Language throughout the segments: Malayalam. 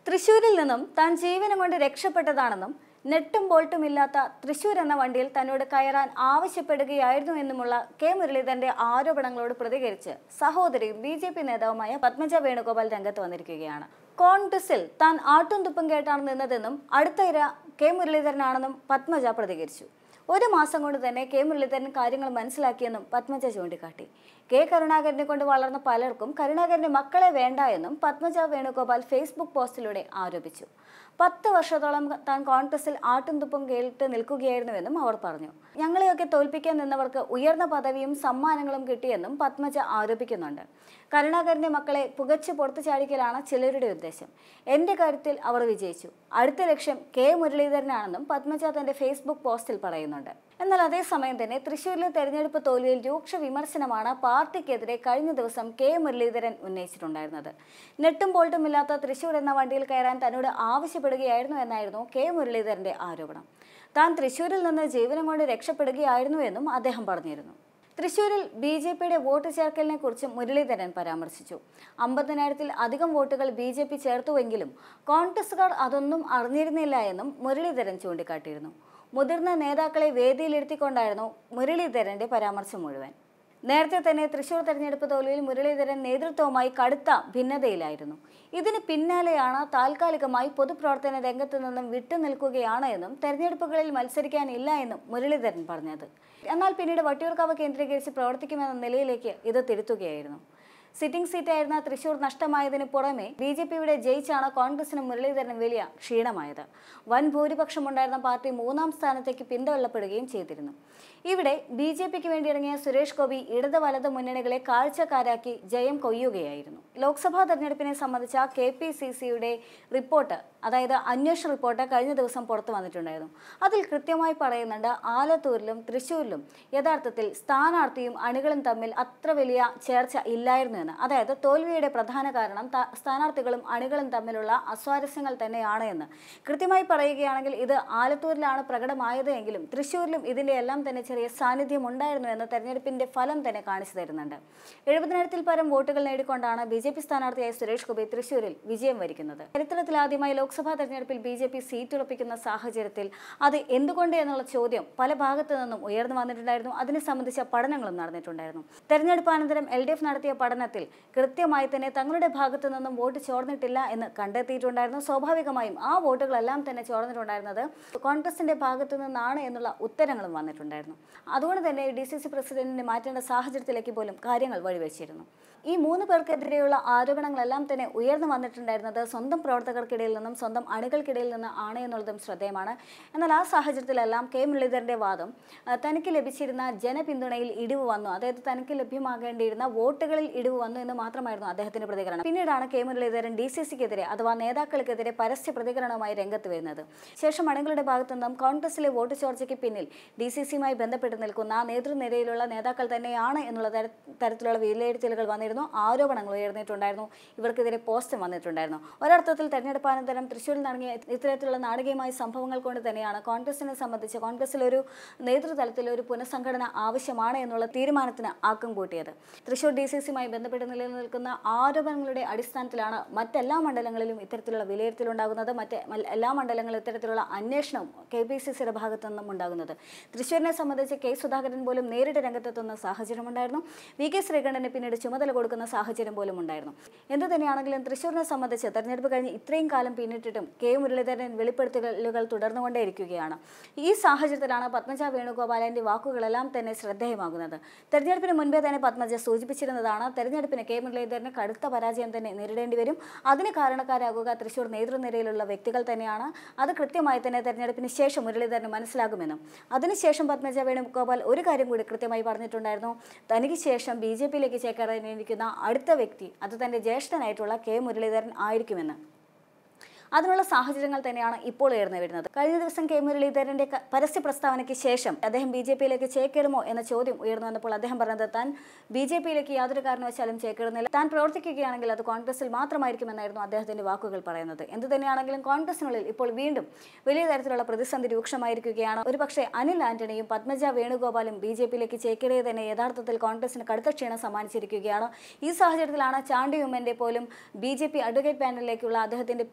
തൃശ്ശൂരിൽ നിന്നും താൻ ജീവനം കൊണ്ട് രക്ഷപ്പെട്ടതാണെന്നും നെട്ടും ബോൾട്ടും ഇല്ലാത്ത തൃശ്ശൂർ എന്ന വണ്ടിയിൽ തന്നോട് കയറാൻ ആവശ്യപ്പെടുകയായിരുന്നു എന്നുമുള്ള കെ മുരളീധരന്റെ ആരോപണങ്ങളോട് പ്രതികരിച്ച് സഹോദരിയും ബി.ജെ.പി. നേതാവുമായ പത്മജ വേണുഗോപാൽ രംഗത്ത് വന്നിരിക്കുകയാണ്. കോൺഗ്രസിൽ താൻ ആട്ടും തുപ്പും കേട്ടാണ് നിന്നതെന്നും അടുത്ത ഇര കെ മുരളീധരനാണെന്നും പത്മജ പ്രതികരിച്ചു. ഒരു മാസം കൊണ്ട് തന്നെ കെ മുരളീധരൻ കാര്യങ്ങൾ മനസ്സിലാക്കിയെന്നും പത്മജ ചൂണ്ടിക്കാട്ടി. കെ കരുണാകരനെ കൊണ്ട് വളർന്ന പലർക്കും കരുണാകരന്റെ മക്കളെ വേണ്ട എന്നും പത്മജ വേണുഗോപാൽ ഫേസ്ബുക്ക് പോസ്റ്റിലൂടെ ആരോപിച്ചു. 10 വർഷത്തോളം താൻ കോൺഗ്രസിൽ ആട്ടും തുപ്പും കേട്ട് നിൽക്കുകയായിരുന്നുവെന്നും അവർ പറഞ്ഞു. ഞങ്ങളെയൊക്കെ തോൽപ്പിക്കാൻ നിന്നവർക്ക് ഉയർന്ന പദവിയും സമ്മാനങ്ങളും കിട്ടിയെന്നും പത്മജ ആരോപിക്കുന്നുണ്ട്. കരുണാകരന്റെ മക്കളെ പുകച്ചു പുറത്തു ചാടിക്കലാണ് ചിലരുടെ ഉദ്ദേശം. എന്റെ കാര്യത്തിൽ അവർ വിജയിച്ചു. അടുത്ത ലക്ഷ്യം കെ മുരളീധരനാണെന്നും പത്മജ തന്റെ ഫേസ്ബുക്ക് പോസ്റ്റിൽ പറയുന്നുണ്ട്. എന്നാൽ അതേസമയം തന്നെ തൃശ്ശൂരിലെ തെരഞ്ഞെടുപ്പ് തോൽവിയിൽ രൂക്ഷ വിമർശനമാണ് പാർട്ടിക്കെതിരെ കഴിഞ്ഞ ദിവസം കെ മുരളീധരൻ ഉന്നയിച്ചിട്ടുണ്ടായിരുന്നത്. നെട്ടും ബോൾട്ടും ഇല്ലാത്ത തൃശ്ശൂർ എന്ന വണ്ടിയിൽ കയറാൻ തന്നോട് ആവശ്യപ്പെടുകയായിരുന്നു എന്നായിരുന്നു കെ മുരളീധരന്റെ ആരോപണം. താൻ തൃശ്ശൂരിൽ നിന്ന് ജീവനം കൊണ്ട് രക്ഷപ്പെടുകയായിരുന്നു എന്നും അദ്ദേഹം പറഞ്ഞിരുന്നു. തൃശ്ശൂരിൽ ബി.ജെ.പിയുടെ വോട്ട് ചേർക്കലിനെ കുറിച്ച് മുരളീധരൻ പരാമർശിച്ചു. 50,000-ൽ അധികം വോട്ടുകൾ ബി.ജെ.പി. ചേർത്തുവെങ്കിലും കോൺഗ്രസുകാർ അതൊന്നും അറിഞ്ഞിരുന്നില്ല എന്നും മുരളീധരൻ ചൂണ്ടിക്കാട്ടിയിരുന്നു. മുതിർന്ന നേതാക്കളെ വേദിയിലിരുത്തിക്കൊണ്ടായിരുന്നു മുരളീധരന്റെ പരാമർശം മുഴുവൻ. നേരത്തെ തന്നെ തൃശ്ശൂർ തെരഞ്ഞെടുപ്പ് തോൽവിയിൽ മുരളീധരൻ നേതൃത്വവുമായി കടുത്ത ഭിന്നതയിലായിരുന്നു. ഇതിന് പിന്നാലെയാണ് താൽക്കാലികമായി പൊതുപ്രവർത്തന രംഗത്ത് നിന്നും വിട്ടുനിൽക്കുകയാണ് എന്നും തെരഞ്ഞെടുപ്പുകളിൽ മത്സരിക്കാനില്ല എന്നും മുരളീധരൻ പറഞ്ഞത്. എന്നാൽ പിന്നീട് വട്ടിയൂർക്കാവ് കേന്ദ്രീകരിച്ച് പ്രവർത്തിക്കുമെന്ന നിലയിലേക്ക് ഇത് തിരുത്തുകയായിരുന്നു. സിറ്റിംഗ് സീറ്റായിരുന്ന തൃശ്ശൂർ നഷ്ടമായതിനു പുറമെ ബി.ജെ.പിയുടെ ജയിച്ചാണ് കോൺഗ്രസിനും മുരളീധരനും വലിയ ക്ഷീണമായത്. വൻ ഭൂരിപക്ഷമുണ്ടായിരുന്ന പാർട്ടി 3ാം സ്ഥാനത്തേക്ക് പിന്തള്ളപ്പെടുകയും ചെയ്തിരുന്നു. ഇവിടെ ബി.ജെ.പിക്ക് വേണ്ടി ഇറങ്ങിയ സുരേഷ് ഗോപി ഇടത് വലത് മുന്നണികളെ കാഴ്ചക്കാരാക്കി ജയം കൊയ്യുകയായിരുന്നു. ലോക്സഭാ തെരഞ്ഞെടുപ്പിനെ സംബന്ധിച്ച KPCCയുടെ റിപ്പോർട്ട്, അതായത് അന്വേഷണ റിപ്പോർട്ട് കഴിഞ്ഞ ദിവസം പുറത്തു വന്നിട്ടുണ്ടായിരുന്നു. അതിൽ കൃത്യമായി പറയുന്നുണ്ട്, ആലത്തൂരിലും തൃശ്ശൂരിലും യഥാർത്ഥത്തിൽ സ്ഥാനാർത്ഥിയും അണികളും തമ്മിൽ അത്ര വലിയ ചേർച്ച ഇല്ലായിരുന്നു എന്ന്. അതായത് തോൽവിയുടെ പ്രധാന കാരണം സ്ഥാനാർത്ഥികളും അണികളും തമ്മിലുള്ള അസ്വാരസ്യങ്ങൾ തന്നെയാണ് എന്ന് കൃത്യമായി പറയുകയാണെങ്കിൽ ഇത് ആലത്തൂരിലാണ് പ്രകടമായത് എങ്കിലും തൃശ്ശൂരിലും ഇതിന്റെ എല്ലാം തന്നെ ചെറിയ സാന്നിധ്യം ഉണ്ടായിരുന്നു എന്ന് തെരഞ്ഞെടുപ്പിന്റെ ഫലം തന്നെ കാണിച്ചു തരുന്നുണ്ട്. 70,000-ൽ പരം വോട്ടുകൾ നേടിക്കൊണ്ടാണ് ബി.ജെ.പി. സ്ഥാനാർത്ഥിയായ സുരേഷ് ഗോപി തൃശ്ശൂരിൽ വിജയം വരിക്കുന്നത്. ചരിത്രത്തിൽ ആദ്യമായി ലോക്സഭാ തെരഞ്ഞെടുപ്പിൽ ബി.ജെ.പി. സീറ്റുറപ്പിക്കുന്ന സാഹചര്യത്തിൽ അത് എന്തുകൊണ്ട് എന്നുള്ള ചോദ്യം പല ഭാഗത്തു നിന്നും ഉയർന്നു വന്നിട്ടുണ്ടായിരുന്നു. അതിനെ സംബന്ധിച്ച പഠനങ്ങളും നടന്നിട്ടുണ്ടായിരുന്നു. തെരഞ്ഞെടുപ്പാനന്തരം LDF നടത്തിയ പഠനത്തിൽ കൃത്യമായി തന്നെ തങ്ങളുടെ ഭാഗത്തു നിന്നും വോട്ട് ചോർന്നിട്ടില്ല എന്ന് കണ്ടെത്തിയിട്ടുണ്ടായിരുന്നു. സ്വാഭാവികമായും ആ വോട്ടുകളെല്ലാം തന്നെ ചോർന്നിട്ടുണ്ടായിരുന്നത് കോൺഗ്രസിന്റെ ഭാഗത്തു നിന്നാണ് എന്നുള്ള ഉത്തരങ്ങളും വന്നിട്ടുണ്ടായിരുന്നു. അതുകൊണ്ട് തന്നെ DCC പ്രസിഡന്റിനെ മാറ്റേണ്ട സാഹചര്യത്തിലേക്ക് പോലും കാര്യങ്ങൾ വഴിവെച്ചിരുന്നു. ഈ 3 പേർക്കെതിരെയുള്ള ആരോപണങ്ങളെല്ലാം തന്നെ ഉയർന്നു വന്നിട്ടുണ്ടായിരുന്നത് സ്വന്തം പ്രവർത്തകർക്കിടയിൽ നിന്നും സ്വന്തം അണികൾക്കിടയിൽ നിന്ന് ആണ് എന്നുള്ളതും ശ്രദ്ധേയമാണ്. എന്നാൽ ആ സാഹചര്യത്തിലെല്ലാം കെ മുരളീധരന്റെ വാദം തനിക്ക് ലഭിച്ചിരുന്ന ജനപിന്തുണയിൽ ഇടിവ് വന്നു, അതായത് തനിക്ക് ലഭ്യമാകേണ്ടിയിരുന്ന വോട്ടുകളിൽ ഇടിവ് വന്നു എന്ന് മാത്രമായിരുന്നു അദ്ദേഹത്തിന്റെ പ്രതികരണം. പിന്നീടാണ് കെ മുരളീധരൻ DCCക്കെതിരെ അഥവാ നേതാക്കൾക്കെതിരെ പരസ്യ പ്രതികരണവുമായി രംഗത്ത് വരുന്നത്. ശേഷം അണികളുടെ ഭാഗത്തു നിന്നും കോൺഗ്രസിലെ വോട്ട് ചോർച്ചയ്ക്ക് പിന്നിൽ DCCയുമായി ബന്ധപ്പെട്ട് നിൽക്കുന്ന നേതൃനിരയിലുള്ള നേതാക്കൾ തന്നെയാണ് എന്നുള്ള തരത്തിലുള്ള വിലയിരുത്തലുകൾ വന്നിരുന്നു. ആരോപണങ്ങൾ ഉയർന്നിട്ടുണ്ടായിരുന്നു. ഇവർക്കെതിരെ പോസ്റ്റും വന്നിട്ടുണ്ടായിരുന്നു. ഒരർത്ഥത്തിൽ തെരഞ്ഞെടുപ്പാനന്തരം തൃശ്ശൂരിൽ നടങ്ങിയ ഇത്തരത്തിലുള്ള നാടകീയമായ സംഭവങ്ങൾ കൊണ്ട് തന്നെയാണ് കോൺഗ്രസിനെ സംബന്ധിച്ച് കോൺഗ്രസിലൊരു നേതൃതലത്തിൽ ഒരു പുനഃസംഘടന ആവശ്യമാണ് എന്നുള്ള തീരുമാനത്തിന് ആക്കം കൂട്ടിയത്. തൃശ്ശൂർ DCCയുമായി ബന്ധപ്പെട്ട് നിലനിൽക്കുന്ന ആരോപണങ്ങളുടെ അടിസ്ഥാനത്തിലാണ് മറ്റെല്ലാ മണ്ഡലങ്ങളിലും ഇത്തരത്തിലുള്ള വിലയിരുത്തലുണ്ടാകുന്നത്. എല്ലാ മണ്ഡലങ്ങളിലും ഇത്തരത്തിലുള്ള അന്വേഷണവും KPCCയുടെ ഭാഗത്തു നിന്നും ഉണ്ടാകുന്നത്. തൃശ്ശൂരിനെ സംബന്ധിച്ച് K. സുധാകരൻ പോലും നേരിട്ട് രംഗത്തെത്തുന്ന സാഹചര്യമുണ്ടായിരുന്നു. VK. ശ്രീകണ്ഠന് പിന്നീട് ചുമതല കൊടുക്കുന്ന സാഹചര്യം പോലും ഉണ്ടായിരുന്നു. എന്തു തന്നെയാണെങ്കിലും തൃശ്ശൂരിനെ സംബന്ധിച്ച് തെരഞ്ഞെടുപ്പ് കഴിഞ്ഞ് ഇത്രയും കാലം പിന്നിട്ടിട്ടും കെ മുരളീധരൻ വെളിപ്പെടുത്തലുകൾ തുടർന്നുകൊണ്ടേയിരിക്കുകയാണ്. ഈ സാഹചര്യത്തിലാണ് പത്മജ വേണുഗോപാലിന്റെ വാക്കുകളെല്ലാം തന്നെ ശ്രദ്ധേയമാകുന്നത്. തെരഞ്ഞെടുപ്പിന് മുൻപേ തന്നെ പത്മജ സൂചിപ്പിച്ചിരുന്നതാണ് തെരഞ്ഞെടുപ്പിന് കെ മുരളീധരന് കടുത്ത പരാജയം തന്നെ നേരിടേണ്ടി വരും. അതിന് കാരണക്കാരാകുക തൃശ്ശൂർ നേതൃനിരയിലുള്ള വ്യക്തികൾ തന്നെയാണ്. അത് കൃത്യമായി തന്നെ തെരഞ്ഞെടുപ്പിന് ശേഷം മുരളീധരന് മനസ്സിലാകുമെന്നും അതിനുശേഷം പത്മജ വേണുഗോപാൽ ഒരു കാര്യം കൂടി കൃത്യമായി പറഞ്ഞിട്ടുണ്ടായിരുന്നു. തനിക്ക് ശേഷം ബി.ജെ.പിയിലേക്ക് ചേക്കേറാനിരിക്കുന്ന അടുത്ത വ്യക്തി അത് തന്റെ ജ്യേഷ്ഠനായിട്ടുള്ള കെ മുരളീധരൻ ആയിരിക്കുമെന്ന്. അതിനുള്ള സാഹചര്യങ്ങൾ തന്നെയാണ് ഇപ്പോൾ ഉയർന്നു വരുന്നത്. കഴിഞ്ഞ ദിവസം കെ മുരളീധരന്റെ പരസ്യ പ്രസ്താവനയ്ക്ക് ശേഷം അദ്ദേഹം ബി.ജെ.പിയിലേക്ക് ചേക്കേറുമോ എന്ന ചോദ്യം ഉയർന്നു വന്നപ്പോൾ അദ്ദേഹം പറഞ്ഞത് താൻ ബി.ജെ.പിയിലേക്ക് യാതൊരു കാരണവശാലും ചേക്കേറുന്നില്ല, താൻ പ്രവർത്തിക്കുകയാണെങ്കിൽ അത് കോൺഗ്രസിൽ മാത്രമായിരിക്കുമെന്നായിരുന്നു അദ്ദേഹത്തിന്റെ വാക്കുകൾ പറയുന്നത്. എന്തു തന്നെയാണെങ്കിലും കോൺഗ്രസിനുള്ളിൽ ഇപ്പോൾ വീണ്ടും വലിയ തരത്തിലുള്ള പ്രതിസന്ധി രൂക്ഷമായിരിക്കുകയാണ്. ഒരുപക്ഷെ അനിൽ ആന്റണിയും പത്മജ വേണുഗോപാലും ബി.ജെ.പിയിലേക്ക് ചേക്കേറിയത് തന്നെ യഥാർത്ഥത്തിൽ കോൺഗ്രസിന് കടുത്ത ക്ഷീണം സമ്മാനിച്ചിരിക്കുകയാണ്. ഈ സാഹചര്യത്തിലാണ് ചാണ്ടി ഉമ്മന്റെ പോലും ബി.ജെ.പി അഡ്വക്കേറ്റ് പാനലിലേക്കുള്ള അദ്ദേഹത്തിന്റെ പേര് പോലും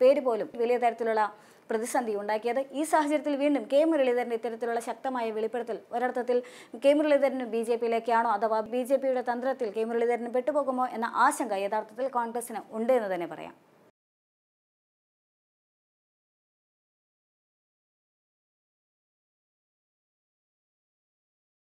പോലും വലിയ തരത്തിലുള്ള പ്രതിസന്ധി ഉണ്ടാക്കിയത്. ഈ സാഹചര്യത്തിൽ വീണ്ടും കെ മുരളീധരന്റെ ഇത്തരത്തിലുള്ള ശക്തമായ വെളിപ്പെടുത്തൽ ഒരർത്ഥത്തിൽ കെ മുരളീധരന് BJP-യിലേക്കാണോ അഥവാ BJP-യുടെ തന്ത്രത്തിൽ കെ മുരളീധരന് പെട്ടുപോകുമോ എന്ന ആശങ്ക യഥാർത്ഥത്തിൽ കോൺഗ്രസിന് ഉണ്ട് എന്ന് തന്നെ പറയാം.